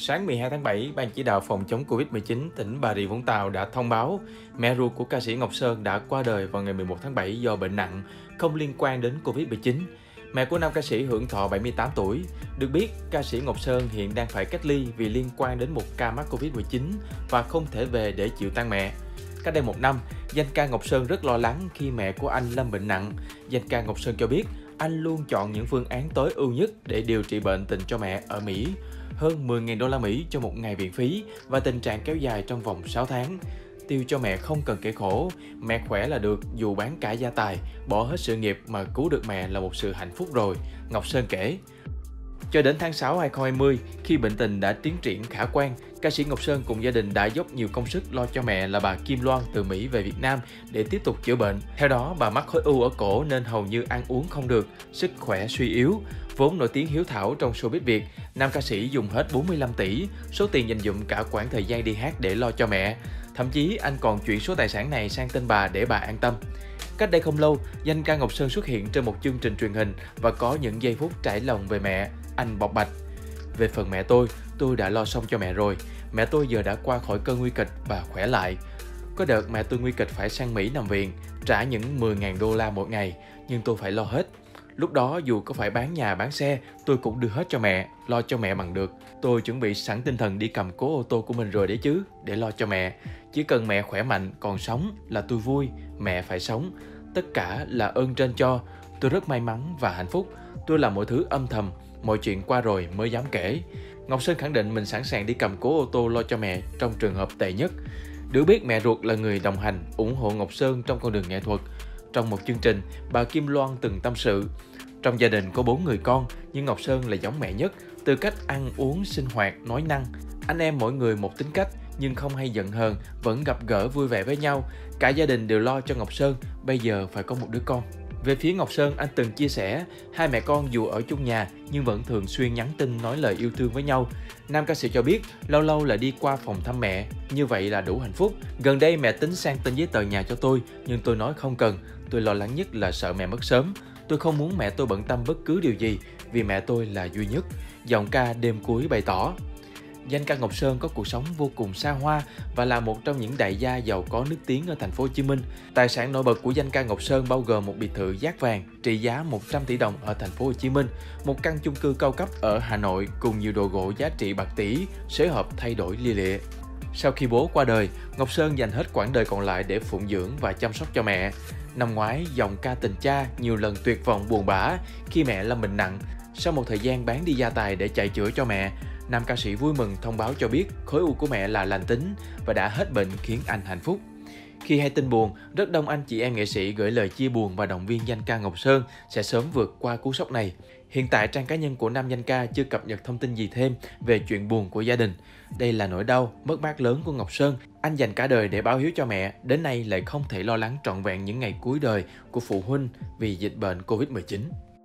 Sáng 12 tháng 7, Ban chỉ đạo phòng chống Covid-19 tỉnh Bà Rịa Vũng Tàu đã thông báo mẹ ruột của ca sĩ Ngọc Sơn đã qua đời vào ngày 11 tháng 7 do bệnh nặng, không liên quan đến Covid-19. Mẹ của nam ca sĩ hưởng thọ 78 tuổi. Được biết, ca sĩ Ngọc Sơn hiện đang phải cách ly vì liên quan đến một ca mắc Covid-19 và không thể về để chịu tang mẹ. Cách đây một năm, danh ca Ngọc Sơn rất lo lắng khi mẹ của anh lâm bệnh nặng. Danh ca Ngọc Sơn cho biết anh luôn chọn những phương án tối ưu nhất để điều trị bệnh tình cho mẹ ở Mỹ. Hơn 10.000 đô la Mỹ cho một ngày viện phí và tình trạng kéo dài trong vòng 6 tháng. Tiêu cho mẹ không cần kể khổ, mẹ khỏe là được, dù bán cả gia tài, bỏ hết sự nghiệp mà cứu được mẹ là một sự hạnh phúc rồi, Ngọc Sơn kể. Cho đến tháng 6 2020, khi bệnh tình đã tiến triển khả quan, ca sĩ Ngọc Sơn cùng gia đình đã dốc nhiều công sức lo cho mẹ là bà Kim Loan từ Mỹ về Việt Nam để tiếp tục chữa bệnh. Theo đó, bà mắc khối u ở cổ nên hầu như ăn uống không được, sức khỏe suy yếu. Vốn nổi tiếng hiếu thảo trong showbiz Việt, nam ca sĩ dùng hết 45 tỷ, số tiền dành dụm cả quãng thời gian đi hát để lo cho mẹ. Thậm chí anh còn chuyển số tài sản này sang tên bà để bà an tâm. Cách đây không lâu, danh ca Ngọc Sơn xuất hiện trên một chương trình truyền hình và có những giây phút trải lòng về mẹ. Anh bộc bạch: "Về phần mẹ tôi đã lo xong cho mẹ rồi. Mẹ tôi giờ đã qua khỏi cơn nguy kịch và khỏe lại. Có đợt mẹ tôi nguy kịch phải sang Mỹ nằm viện, trả những 10.000 đô la mỗi ngày, nhưng tôi phải lo hết. Lúc đó dù có phải bán nhà bán xe, tôi cũng đưa hết cho mẹ, lo cho mẹ bằng được. Tôi chuẩn bị sẵn tinh thần đi cầm cố ô tô của mình rồi đấy chứ, để lo cho mẹ. Chỉ cần mẹ khỏe mạnh, còn sống là tôi vui, mẹ phải sống. Tất cả là ơn trên cho. Tôi rất may mắn và hạnh phúc. Tôi làm mọi thứ âm thầm, mọi chuyện qua rồi mới dám kể." Ngọc Sơn khẳng định mình sẵn sàng đi cầm cố ô tô lo cho mẹ trong trường hợp tệ nhất. Được biết, mẹ ruột là người đồng hành, ủng hộ Ngọc Sơn trong con đường nghệ thuật. Trong một chương trình, bà Kim Loan từng tâm sự: "Trong gia đình có 4 người con, nhưng Ngọc Sơn là giống mẹ nhất, từ cách ăn uống, sinh hoạt, nói năng. Anh em mỗi người một tính cách, nhưng không hay giận hờn, vẫn gặp gỡ vui vẻ với nhau. Cả gia đình đều lo cho Ngọc Sơn, bây giờ phải có một đứa con." Về phía Ngọc Sơn, anh từng chia sẻ, hai mẹ con dù ở chung nhà nhưng vẫn thường xuyên nhắn tin nói lời yêu thương với nhau. Nam ca sĩ cho biết, lâu lâu là đi qua phòng thăm mẹ, như vậy là đủ hạnh phúc. "Gần đây mẹ tính sang tên giấy tờ nhà cho tôi, nhưng tôi nói không cần. Tôi lo lắng nhất là sợ mẹ mất sớm. Tôi không muốn mẹ tôi bận tâm bất cứ điều gì, vì mẹ tôi là duy nhất." Giọng ca đêm cuối bày tỏ. Danh ca Ngọc Sơn có cuộc sống vô cùng xa hoa và là một trong những đại gia giàu có nước tiếng ở thành phố Hồ Chí Minh. Tài sản nổi bật của danh ca Ngọc Sơn bao gồm một biệt thự dát vàng trị giá 100 tỷ đồng ở thành phố Hồ Chí Minh, một căn chung cư cao cấp ở Hà Nội cùng nhiều đồ gỗ giá trị bạc tỷ, xế hộp thay đổi lia lịa. Sau khi bố qua đời, Ngọc Sơn dành hết quãng đời còn lại để phụng dưỡng và chăm sóc cho mẹ. Năm ngoái, giọng ca tình cha nhiều lần tuyệt vọng buồn bã khi mẹ lâm bệnh nặng. Sau một thời gian bán đi gia tài để chạy chữa cho mẹ, nam ca sĩ vui mừng thông báo cho biết khối u của mẹ là lành tính và đã hết bệnh, khiến anh hạnh phúc. Khi hay tin buồn, rất đông anh chị em nghệ sĩ gửi lời chia buồn và động viên danh ca Ngọc Sơn sẽ sớm vượt qua cú sốc này. Hiện tại, trang cá nhân của nam danh ca chưa cập nhật thông tin gì thêm về chuyện buồn của gia đình. Đây là nỗi đau, mất mát lớn của Ngọc Sơn. Anh dành cả đời để báo hiếu cho mẹ, đến nay lại không thể lo lắng trọn vẹn những ngày cuối đời của phụ huynh vì dịch bệnh Covid-19.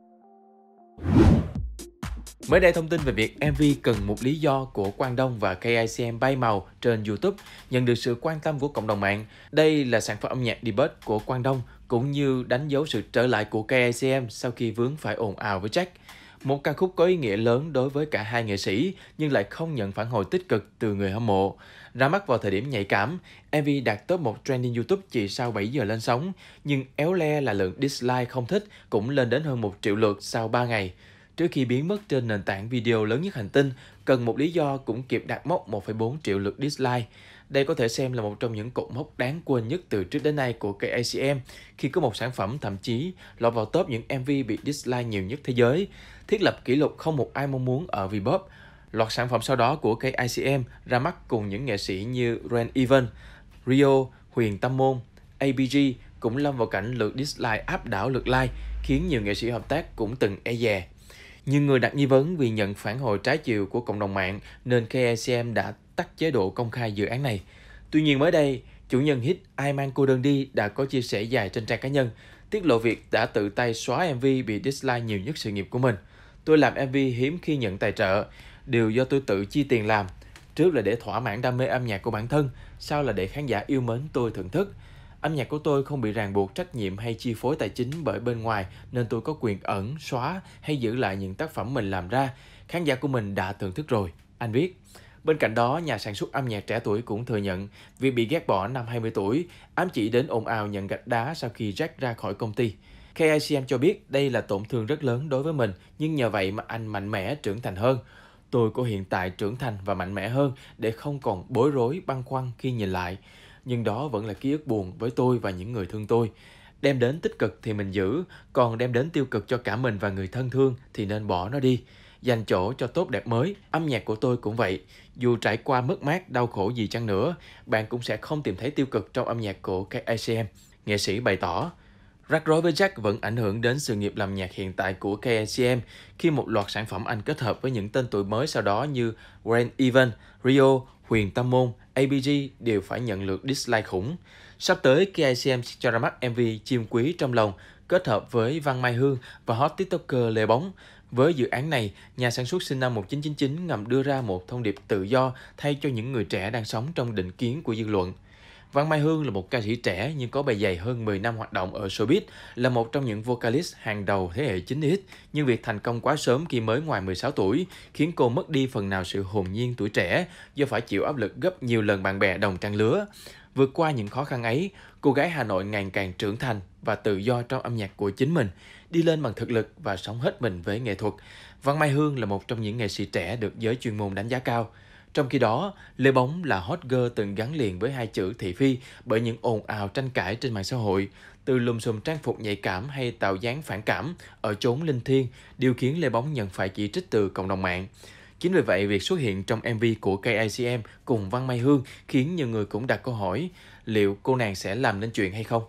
Mới đây, thông tin về việc MV Cần Một Lý Do của Quang Đông và KICM bay màu trên YouTube nhận được sự quan tâm của cộng đồng mạng. Đây là sản phẩm âm nhạc debut của Quang Đông, cũng như đánh dấu sự trở lại của KICM sau khi vướng phải ồn ào với Jack. Một ca khúc có ý nghĩa lớn đối với cả hai nghệ sĩ, nhưng lại không nhận phản hồi tích cực từ người hâm mộ. Ra mắt vào thời điểm nhạy cảm, MV đạt top 1 trending YouTube chỉ sau 7 giờ lên sóng, nhưng éo le là lượng dislike không thích cũng lên đến hơn 1 triệu lượt sau 3 ngày. Trước khi biến mất trên nền tảng video lớn nhất hành tinh, Cần Một Lý Do cũng kịp đạt mốc 1,4 triệu lượt dislike. Đây có thể xem là một trong những cột mốc đáng quên nhất từ trước đến nay của KICM, khi có một sản phẩm thậm chí lọt vào top những MV bị dislike nhiều nhất thế giới, thiết lập kỷ lục không một ai mong muốn ở Vpop. Loạt sản phẩm sau đó của KICM ra mắt cùng những nghệ sĩ như Ren Evan, Rio, Huyền Tâm Môn, ABG cũng lâm vào cảnh lượt dislike áp đảo lượt like, khiến nhiều nghệ sĩ hợp tác cũng từng e dè. Nhưng người đặt nghi vấn vì nhận phản hồi trái chiều của cộng đồng mạng nên KICM đã tắt chế độ công khai dự án này. Tuy nhiên mới đây, chủ nhân hit Ai Mang Cô Đơn Đi đã có chia sẻ dài trên trang cá nhân, tiết lộ việc đã tự tay xóa MV bị dislike nhiều nhất sự nghiệp của mình. "Tôi làm MV hiếm khi nhận tài trợ, đều do tôi tự chi tiền làm. Trước là để thỏa mãn đam mê âm nhạc của bản thân, sau là để khán giả yêu mến tôi thưởng thức. Âm nhạc của tôi không bị ràng buộc trách nhiệm hay chi phối tài chính bởi bên ngoài, nên tôi có quyền ẩn, xóa hay giữ lại những tác phẩm mình làm ra. Khán giả của mình đã thưởng thức rồi", anh viết. Bên cạnh đó, nhà sản xuất âm nhạc trẻ tuổi cũng thừa nhận việc bị ghét bỏ năm 20 tuổi, ám chỉ đến ồn ào nhận gạch đá sau khi Jack ra khỏi công ty. KICM cho biết đây là tổn thương rất lớn đối với mình, nhưng nhờ vậy mà anh mạnh mẽ trưởng thành hơn. Tôi của hiện tại trưởng thành và mạnh mẽ hơn để không còn bối rối, băn khoăn khi nhìn lại. Nhưng đó vẫn là ký ức buồn với tôi và những người thương tôi. Đem đến tích cực thì mình giữ, còn đem đến tiêu cực cho cả mình và người thân thương thì nên bỏ nó đi. Dành chỗ cho tốt đẹp mới, âm nhạc của tôi cũng vậy. Dù trải qua mất mát, đau khổ gì chăng nữa, bạn cũng sẽ không tìm thấy tiêu cực trong âm nhạc của KICM, nghệ sĩ bày tỏ. Rắc rối với Jack vẫn ảnh hưởng đến sự nghiệp làm nhạc hiện tại của KICM khi một loạt sản phẩm anh kết hợp với những tên tuổi mới sau đó như Rain Evans, Rio, Huyền Tâm Môn, ABG đều phải nhận lượt dislike khủng. Sắp tới, KICM cho ra mắt MV Chim Quý Trong Lòng kết hợp với Văn Mai Hương và hot tiktoker Lê Bóng. Với dự án này, nhà sản xuất sinh năm 1999 ngầm đưa ra một thông điệp tự do thay cho những người trẻ đang sống trong định kiến của dư luận. Văn Mai Hương là một ca sĩ trẻ nhưng có bề dày hơn 10 năm hoạt động ở showbiz, là một trong những vocalist hàng đầu thế hệ 9X, nhưng việc thành công quá sớm khi mới ngoài 16 tuổi khiến cô mất đi phần nào sự hồn nhiên tuổi trẻ do phải chịu áp lực gấp nhiều lần bạn bè đồng trang lứa. Vượt qua những khó khăn ấy, cô gái Hà Nội ngày càng trưởng thành và tự do trong âm nhạc của chính mình, đi lên bằng thực lực và sống hết mình với nghệ thuật. Văn Mai Hương là một trong những nghệ sĩ trẻ được giới chuyên môn đánh giá cao. Trong khi đó, Lê Bóng là hot girl từng gắn liền với hai chữ thị phi bởi những ồn ào tranh cãi trên mạng xã hội. Từ lùm xùm trang phục nhạy cảm hay tạo dáng phản cảm ở chốn linh thiêng, điều khiến Lê Bóng nhận phải chỉ trích từ cộng đồng mạng. Chính vì vậy, việc xuất hiện trong MV của KICM cùng Văn Mai Hương khiến nhiều người cũng đặt câu hỏi liệu cô nàng sẽ làm nên chuyện hay không.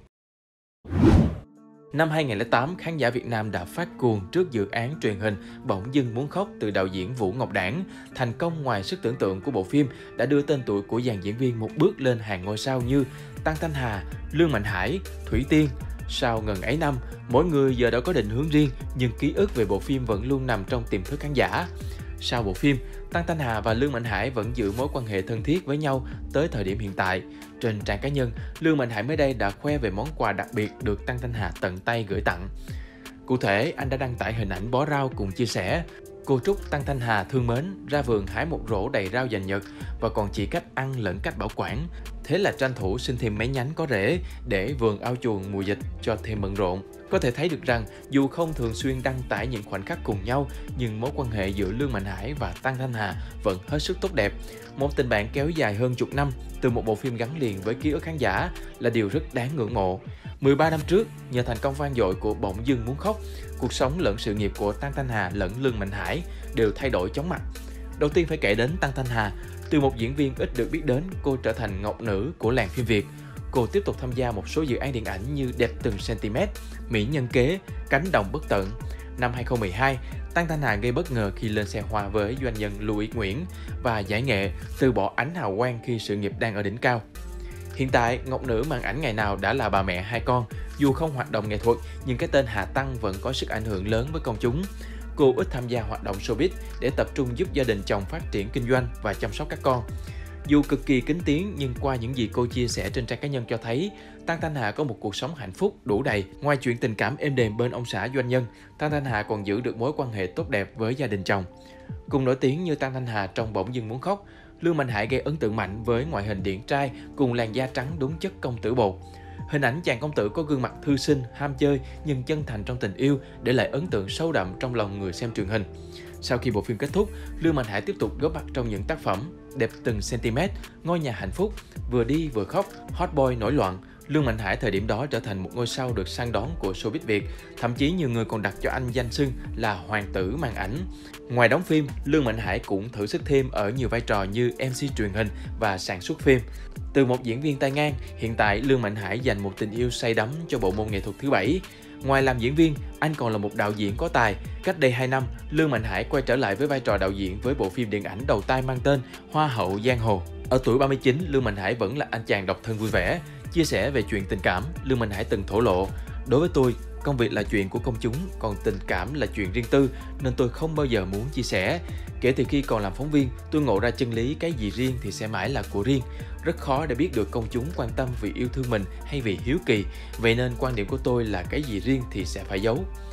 Năm 2008, khán giả Việt Nam đã phát cuồng trước dự án truyền hình Bỗng Dưng Muốn Khóc từ đạo diễn Vũ Ngọc Đảng. Thành công ngoài sức tưởng tượng của bộ phim đã đưa tên tuổi của dàn diễn viên một bước lên hàng ngôi sao như Tăng Thanh Hà, Lương Mạnh Hải, Thủy Tiên. Sau ngần ấy năm, mỗi người giờ đã có định hướng riêng nhưng ký ức về bộ phim vẫn luôn nằm trong tiềm thức khán giả. Sau bộ phim, Tăng Thanh Hà và Lương Mạnh Hải vẫn giữ mối quan hệ thân thiết với nhau tới thời điểm hiện tại. Trên trang cá nhân, Lương Mạnh Hải mới đây đã khoe về món quà đặc biệt được Tăng Thanh Hà tận tay gửi tặng. Cụ thể, anh đã đăng tải hình ảnh bó rau cùng chia sẻ: cô chúc Tăng Thanh Hà thương mến, ra vườn hái một rổ đầy rau dành Nhật và còn chỉ cách ăn lẫn cách bảo quản. Thế là tranh thủ xin thêm mấy nhánh có rễ để vườn ao chuồng mùa dịch cho thêm bận rộn. Có thể thấy được rằng dù không thường xuyên đăng tải những khoảnh khắc cùng nhau, nhưng mối quan hệ giữa Lương Mạnh Hải và Tăng Thanh Hà vẫn hết sức tốt đẹp. Một tình bạn kéo dài hơn chục năm từ một bộ phim gắn liền với ký ức khán giả là điều rất đáng ngưỡng mộ. 13 năm trước, nhờ thành công vang dội của Bỗng Dưng Muốn Khóc, cuộc sống lẫn sự nghiệp của Tăng Thanh Hà lẫn Lương Mạnh Hải đều thay đổi chóng mặt. Đầu tiên phải kể đến Tăng Thanh Hà. Từ một diễn viên ít được biết đến, cô trở thành ngọc nữ của làng phim Việt. Cô tiếp tục tham gia một số dự án điện ảnh như Đẹp Từng cm, Mỹ Nhân Kế, Cánh Đồng Bất Tận. Năm 2012, Tăng Thanh Hà gây bất ngờ khi lên xe hoa với doanh nhân Lưu Ý Nguyễn và giải nghệ, từ bỏ ánh hào quang khi sự nghiệp đang ở đỉnh cao. Hiện tại, ngọc nữ màn ảnh ngày nào đã là bà mẹ hai con. Dù không hoạt động nghệ thuật, nhưng cái tên Hà Tăng vẫn có sức ảnh hưởng lớn với công chúng. Cô ít tham gia hoạt động showbiz để tập trung giúp gia đình chồng phát triển kinh doanh và chăm sóc các con. Dù cực kỳ kín tiếng, nhưng qua những gì cô chia sẻ trên trang cá nhân cho thấy, Tăng Thanh Hà có một cuộc sống hạnh phúc đủ đầy. Ngoài chuyện tình cảm êm đềm bên ông xã doanh nhân, Tăng Thanh Hà còn giữ được mối quan hệ tốt đẹp với gia đình chồng. Cùng nổi tiếng như Tăng Thanh Hà trong Bỗng Dưng Muốn Khóc, Lương Mạnh Hải gây ấn tượng mạnh với ngoại hình điển trai cùng làn da trắng đúng chất công tử bột. Hình ảnh chàng công tử có gương mặt thư sinh, ham chơi nhưng chân thành trong tình yêu để lại ấn tượng sâu đậm trong lòng người xem truyền hình. Sau khi bộ phim kết thúc, Lương Mạnh Hải tiếp tục góp mặt trong những tác phẩm Đẹp Từng cm, Ngôi Nhà Hạnh Phúc, Vừa Đi Vừa Khóc, Hot Boy Nổi Loạn. Lương Mạnh Hải thời điểm đó trở thành một ngôi sao được săn đón của showbiz Việt, thậm chí nhiều người còn đặt cho anh danh xưng là hoàng tử màn ảnh. Ngoài đóng phim, Lương Mạnh Hải cũng thử sức thêm ở nhiều vai trò như MC truyền hình và sản xuất phim. Từ một diễn viên tay ngang, hiện tại Lương Mạnh Hải dành một tình yêu say đắm cho bộ môn nghệ thuật thứ bảy. Ngoài làm diễn viên, anh còn là một đạo diễn có tài. Cách đây 2 năm, Lương Mạnh Hải quay trở lại với vai trò đạo diễn với bộ phim điện ảnh đầu tay mang tên Hoa hậu Giang hồ. Ở tuổi 39, Lương Mạnh Hải vẫn là anh chàng độc thân vui vẻ. Chia sẻ về chuyện tình cảm, Lương Mạnh Hải từng thổ lộ: đối với tôi, công việc là chuyện của công chúng, còn tình cảm là chuyện riêng tư, nên tôi không bao giờ muốn chia sẻ. Kể từ khi còn làm phóng viên, tôi ngộ ra chân lý cái gì riêng thì sẽ mãi là của riêng. Rất khó để biết được công chúng quan tâm vì yêu thương mình hay vì hiếu kỳ, vậy nên quan điểm của tôi là cái gì riêng thì sẽ phải giấu.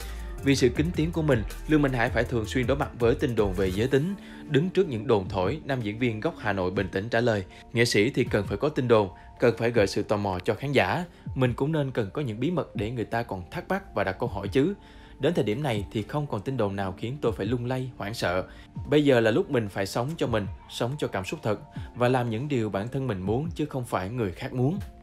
Vì sự kín tiếng của mình, Lương Minh Hải phải thường xuyên đối mặt với tin đồn về giới tính. Đứng trước những đồn thổi, nam diễn viên gốc Hà Nội bình tĩnh trả lời, nghệ sĩ thì cần phải có tin đồn, cần phải gợi sự tò mò cho khán giả. Mình cũng nên cần có những bí mật để người ta còn thắc mắc và đặt câu hỏi chứ. Đến thời điểm này thì không còn tin đồn nào khiến tôi phải lung lay, hoảng sợ. Bây giờ là lúc mình phải sống cho mình, sống cho cảm xúc thật và làm những điều bản thân mình muốn chứ không phải người khác muốn.